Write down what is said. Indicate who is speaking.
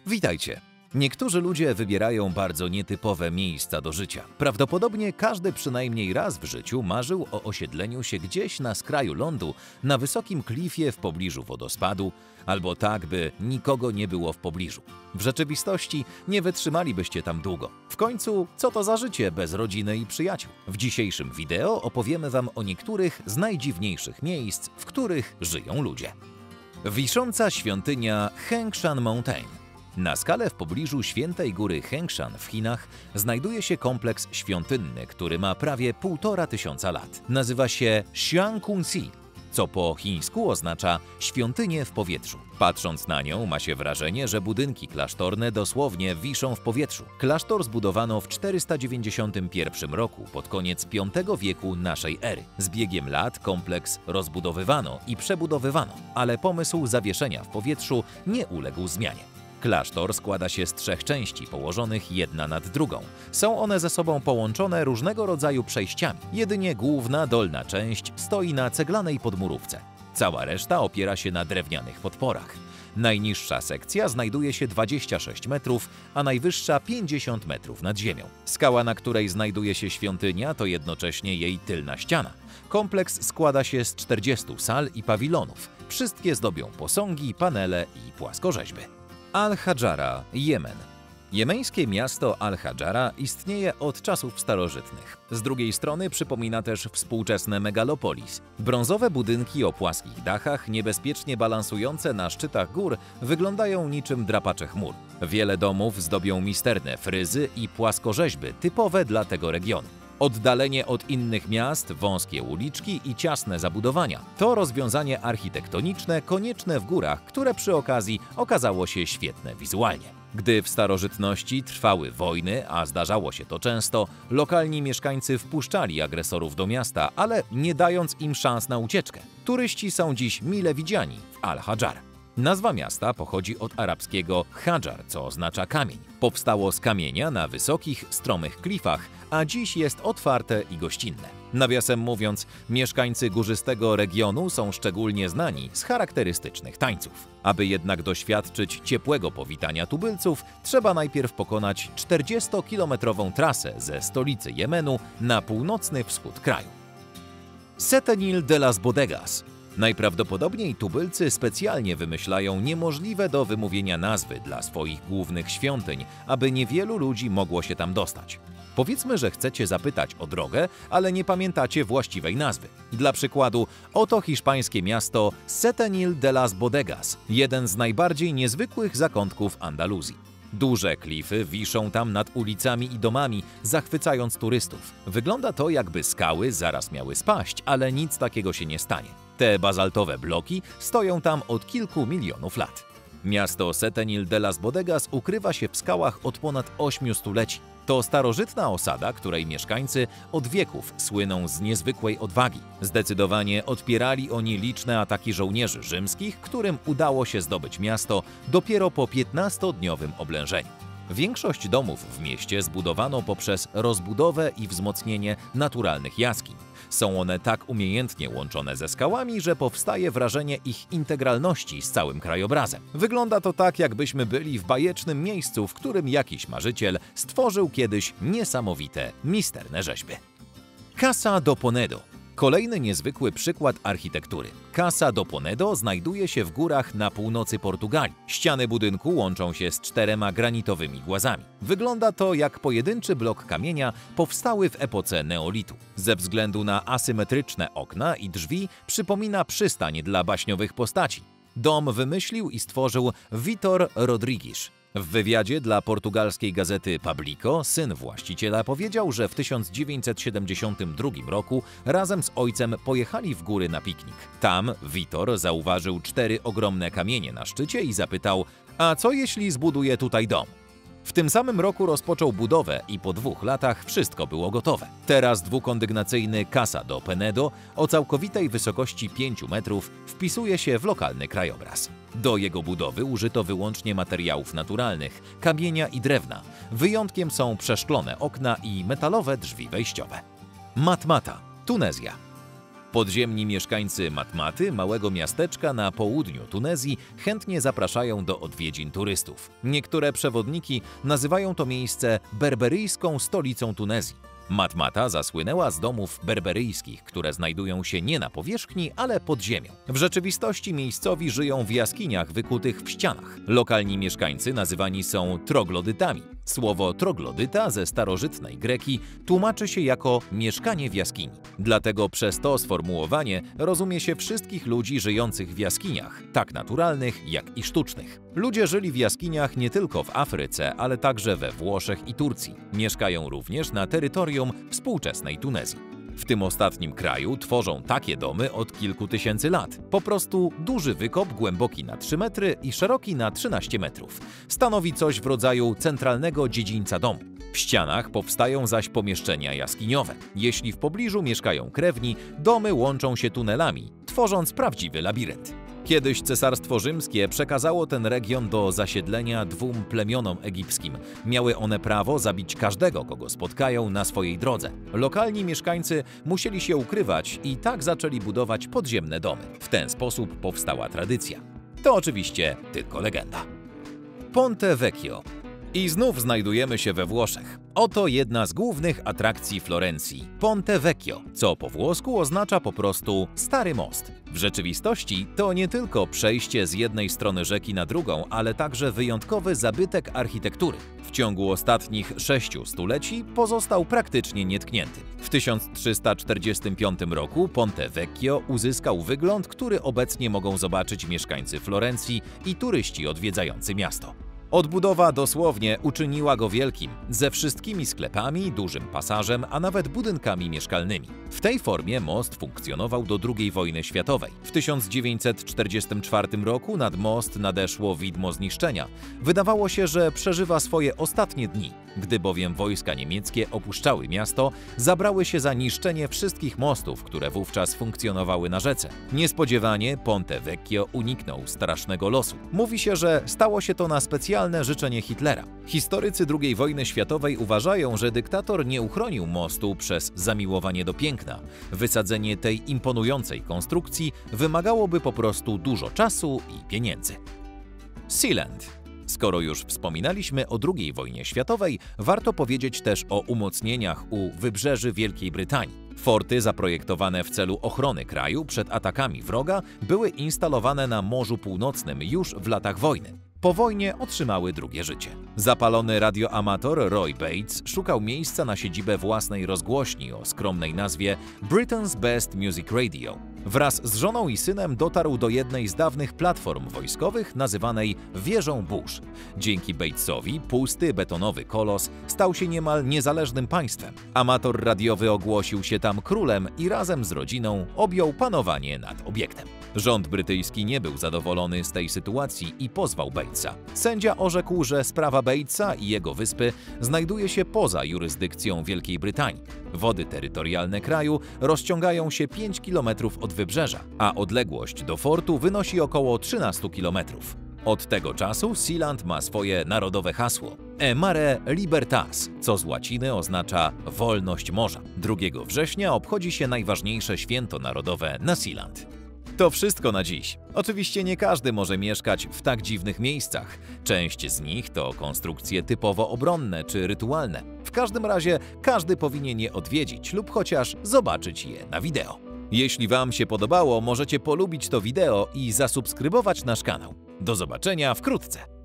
Speaker 1: Witajcie! Niektórzy ludzie wybierają bardzo nietypowe miejsca do życia. Prawdopodobnie każdy przynajmniej raz w życiu marzył o osiedleniu się gdzieś na skraju lądu, na wysokim klifie w pobliżu wodospadu, albo tak, by nikogo nie było w pobliżu. W rzeczywistości nie wytrzymalibyście tam długo. W końcu, co to za życie bez rodziny i przyjaciół? W dzisiejszym wideo opowiemy Wam o niektórych z najdziwniejszych miejsc, w których żyją ludzie. Wisząca świątynia Hengshan Mountain. Na skale w pobliżu świętej góry Hengshan w Chinach znajduje się kompleks świątynny, który ma prawie 1500 lat. Nazywa się Xiangkunxi, co po chińsku oznacza świątynię w powietrzu. Patrząc na nią, ma się wrażenie, że budynki klasztorne dosłownie wiszą w powietrzu. Klasztor zbudowano w 491 roku, pod koniec V wieku naszej ery. Z biegiem lat kompleks rozbudowywano i przebudowywano, ale pomysł zawieszenia w powietrzu nie uległ zmianie. Klasztor składa się z 3 części położonych jedna nad drugą. Są one ze sobą połączone różnego rodzaju przejściami. Jedynie główna, dolna część stoi na ceglanej podmurówce. Cała reszta opiera się na drewnianych podporach. Najniższa sekcja znajduje się 26 metrów, a najwyższa 50 metrów nad ziemią. Skała, na której znajduje się świątynia, to jednocześnie jej tylna ściana. Kompleks składa się z 40 sal i pawilonów. Wszystkie zdobią posągi, panele i płaskorzeźby. Al-Hadżara, Jemen. Jemeńskie miasto Al-Hadżara istnieje od czasów starożytnych. Z drugiej strony przypomina też współczesne megalopolis. Brązowe budynki o płaskich dachach, niebezpiecznie balansujące na szczytach gór, wyglądają niczym drapacze chmur. Wiele domów zdobią misterne fryzy i płaskorzeźby typowe dla tego regionu. Oddalenie od innych miast, wąskie uliczki i ciasne zabudowania to rozwiązanie architektoniczne konieczne w górach, które przy okazji okazało się świetne wizualnie. Gdy w starożytności trwały wojny, a zdarzało się to często, lokalni mieszkańcy wpuszczali agresorów do miasta, ale nie dając im szans na ucieczkę. Turyści są dziś mile widziani w Al-Hadżar. Nazwa miasta pochodzi od arabskiego hadżar, co oznacza kamień. Powstało z kamienia na wysokich, stromych klifach, a dziś jest otwarte i gościnne. Nawiasem mówiąc, mieszkańcy górzystego regionu są szczególnie znani z charakterystycznych tańców. Aby jednak doświadczyć ciepłego powitania tubylców, trzeba najpierw pokonać 40-kilometrową trasę ze stolicy Jemenu na północny wschód kraju. Setenil de las Bodegas. Najprawdopodobniej tubylcy specjalnie wymyślają niemożliwe do wymówienia nazwy dla swoich głównych świątyń, aby niewielu ludzi mogło się tam dostać. Powiedzmy, że chcecie zapytać o drogę, ale nie pamiętacie właściwej nazwy. Dla przykładu, oto hiszpańskie miasto Setenil de las Bodegas, jeden z najbardziej niezwykłych zakątków Andaluzji. Duże klify wiszą tam nad ulicami i domami, zachwycając turystów. Wygląda to, jakby skały zaraz miały spaść, ale nic takiego się nie stanie. Te bazaltowe bloki stoją tam od kilku milionów lat. Miasto Setenil de las Bodegas ukrywa się w skałach od ponad 8 stuleci. To starożytna osada, której mieszkańcy od wieków słyną z niezwykłej odwagi. Zdecydowanie odpierali oni liczne ataki żołnierzy rzymskich, którym udało się zdobyć miasto dopiero po 15-dniowym oblężeniu. Większość domów w mieście zbudowano poprzez rozbudowę i wzmocnienie naturalnych jaskiń. Są one tak umiejętnie łączone ze skałami, że powstaje wrażenie ich integralności z całym krajobrazem. Wygląda to tak, jakbyśmy byli w bajecznym miejscu, w którym jakiś marzyciel stworzył kiedyś niesamowite, misterne rzeźby. Casa do Ponedo. Kolejny niezwykły przykład architektury. Casa do Ponedo znajduje się w górach na północy Portugalii. Ściany budynku łączą się z 4 granitowymi głazami. Wygląda to jak pojedynczy blok kamienia powstały w epoce neolitu. Ze względu na asymetryczne okna i drzwi przypomina przystań dla baśniowych postaci. Dom wymyślił i stworzył Vitor Rodrigues. W wywiadzie dla portugalskiej gazety Público syn właściciela powiedział, że w 1972 roku razem z ojcem pojechali w góry na piknik. Tam Vitor zauważył 4 ogromne kamienie na szczycie i zapytał: a co jeśli zbuduję tutaj dom? W tym samym roku rozpoczął budowę i po 2 latach wszystko było gotowe. Teraz dwukondygnacyjny Casa do Penedo o całkowitej wysokości 5 metrów wpisuje się w lokalny krajobraz. Do jego budowy użyto wyłącznie materiałów naturalnych, kamienia i drewna. Wyjątkiem są przeszklone okna i metalowe drzwi wejściowe. Matmata, Tunezja. Podziemni mieszkańcy Matmaty, małego miasteczka na południu Tunezji, chętnie zapraszają do odwiedzin turystów. Niektóre przewodniki nazywają to miejsce berberyjską stolicą Tunezji. Matmata zasłynęła z domów berberyjskich, które znajdują się nie na powierzchni, ale pod ziemią. W rzeczywistości miejscowi żyją w jaskiniach wykutych w ścianach. Lokalni mieszkańcy nazywani są troglodytami. Słowo troglodyta ze starożytnej Greki tłumaczy się jako mieszkanie w jaskini. Dlatego przez to sformułowanie rozumie się wszystkich ludzi żyjących w jaskiniach, tak naturalnych, jak i sztucznych. Ludzie żyli w jaskiniach nie tylko w Afryce, ale także we Włoszech i Turcji. Mieszkają również na terytorium współczesnej Tunezji. W tym ostatnim kraju tworzą takie domy od kilku tysięcy lat. Po prostu duży wykop głęboki na 3 metry i szeroki na 13 metrów. Stanowi coś w rodzaju centralnego dziedzińca domu. W ścianach powstają zaś pomieszczenia jaskiniowe. Jeśli w pobliżu mieszkają krewni, domy łączą się tunelami, tworząc prawdziwy labirynt. Kiedyś Cesarstwo Rzymskie przekazało ten region do zasiedlenia 2 plemionom egipskim. Miały one prawo zabić każdego, kogo spotkają na swojej drodze. Lokalni mieszkańcy musieli się ukrywać i tak zaczęli budować podziemne domy. W ten sposób powstała tradycja. To oczywiście tylko legenda. Ponte Vecchio. I znów znajdujemy się we Włoszech. Oto jedna z głównych atrakcji Florencji – Ponte Vecchio, co po włosku oznacza po prostu Stary Most. W rzeczywistości to nie tylko przejście z jednej strony rzeki na drugą, ale także wyjątkowy zabytek architektury. W ciągu ostatnich 6 stuleci pozostał praktycznie nietknięty. W 1345 roku Ponte Vecchio uzyskał wygląd, który obecnie mogą zobaczyć mieszkańcy Florencji i turyści odwiedzający miasto. Odbudowa dosłownie uczyniła go wielkim, ze wszystkimi sklepami, dużym pasażem, a nawet budynkami mieszkalnymi. W tej formie most funkcjonował do II wojny światowej. W 1944 roku nad most nadeszło widmo zniszczenia. Wydawało się, że przeżywa swoje ostatnie dni. Gdy bowiem wojska niemieckie opuszczały miasto, zabrały się za niszczenie wszystkich mostów, które wówczas funkcjonowały na rzece. Niespodziewanie Ponte Vecchio uniknął strasznego losu. Mówi się, że stało się to na specjalne życzenie Hitlera. Historycy II wojny światowej uważają, że dyktator nie uchronił mostu przez zamiłowanie do piękna. Wysadzenie tej imponującej konstrukcji wymagałoby po prostu dużo czasu i pieniędzy. Sealand. Skoro już wspominaliśmy o II wojnie światowej, warto powiedzieć też o umocnieniach u wybrzeży Wielkiej Brytanii. Forty zaprojektowane w celu ochrony kraju przed atakami wroga były instalowane na Morzu Północnym już w latach wojny. Po wojnie otrzymały drugie życie. Zapalony radioamator Roy Bates szukał miejsca na siedzibę własnej rozgłośni o skromnej nazwie Britain's Best Music Radio. Wraz z żoną i synem dotarł do jednej z dawnych platform wojskowych nazywanej Wieżą Bush. Dzięki Batesowi pusty, betonowy kolos stał się niemal niezależnym państwem. Amator radiowy ogłosił się tam królem i razem z rodziną objął panowanie nad obiektem. Rząd brytyjski nie był zadowolony z tej sytuacji i pozwał Batesa. Sędzia orzekł, że sprawa Batesa i jego wyspy znajduje się poza jurysdykcją Wielkiej Brytanii. Wody terytorialne kraju rozciągają się 5 km od wybrzeża, a odległość do fortu wynosi około 13 km. Od tego czasu Sealand ma swoje narodowe hasło E Mare Libertas, co z łaciny oznacza wolność morza. 2 września obchodzi się najważniejsze święto narodowe na Sealand. To wszystko na dziś. Oczywiście nie każdy może mieszkać w tak dziwnych miejscach. Część z nich to konstrukcje typowo obronne czy rytualne. W każdym razie każdy powinien je odwiedzić lub chociaż zobaczyć je na wideo. Jeśli Wam się podobało, możecie polubić to wideo i zasubskrybować nasz kanał. Do zobaczenia wkrótce!